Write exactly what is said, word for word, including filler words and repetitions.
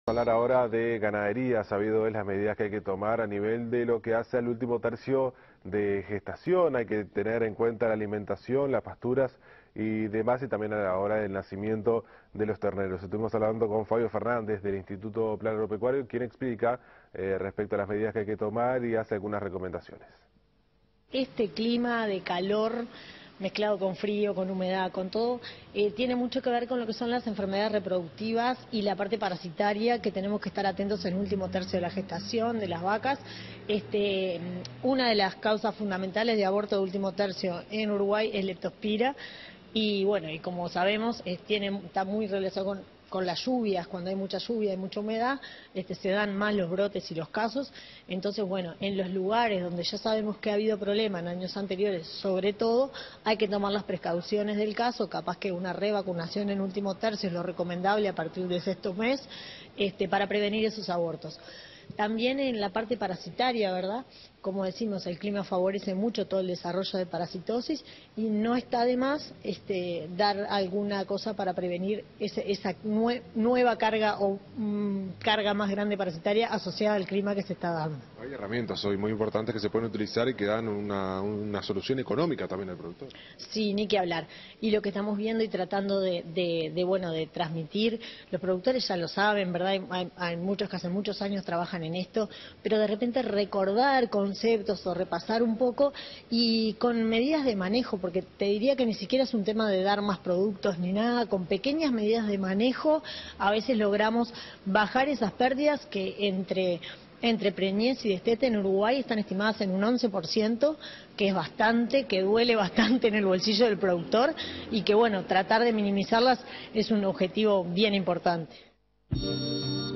Hablar ahora de ganadería, sabido es las medidas que hay que tomar a nivel de lo que hace al último tercio de gestación. Hay que tener en cuenta la alimentación, las pasturas y demás, y también a la hora del nacimiento de los terneros. Estuvimos hablando con Fabio Fernández del Instituto Plan Agropecuario, quien explica eh, respecto a las medidas que hay que tomar y hace algunas recomendaciones. Este clima de calor mezclado con frío, con humedad, con todo, eh, tiene mucho que ver con lo que son las enfermedades reproductivas y la parte parasitaria, que tenemos que estar atentos en el último tercio de la gestación de las vacas. Este, una de las causas fundamentales de aborto de último tercio en Uruguay es leptospira, y bueno, y como sabemos, eh, tiene, está muy relacionado con con las lluvias. Cuando hay mucha lluvia y mucha humedad, este, se dan más los brotes y los casos. Entonces, bueno, en los lugares donde ya sabemos que ha habido problemas en años anteriores, sobre todo, hay que tomar las precauciones del caso. Capaz que una revacunación en último tercio es lo recomendable a partir de sexto mes, este, para prevenir esos abortos. También en la parte parasitaria, ¿verdad? Como decimos, el clima favorece mucho todo el desarrollo de parasitosis y no está de más este, dar alguna cosa para prevenir ese, esa nue nueva carga o mmm, carga más grande parasitaria asociada al clima que se está dando. Hay herramientas hoy muy importantes que se pueden utilizar y que dan una, una solución económica también al productor. Sí, ni que hablar. Y lo que estamos viendo y tratando de, de, de bueno, de transmitir, los productores ya lo saben, ¿verdad? Hay, hay, hay muchos que hace muchos años trabajan en esto, pero de repente recordar conceptos o repasar un poco y con medidas de manejo, porque te diría que ni siquiera es un tema de dar más productos ni nada, con pequeñas medidas de manejo a veces logramos bajar esas pérdidas que entre... entre preñez y destete en Uruguay están estimadas en un once por ciento, que es bastante, que duele bastante en el bolsillo del productor y que, bueno, tratar de minimizarlas es un objetivo bien importante.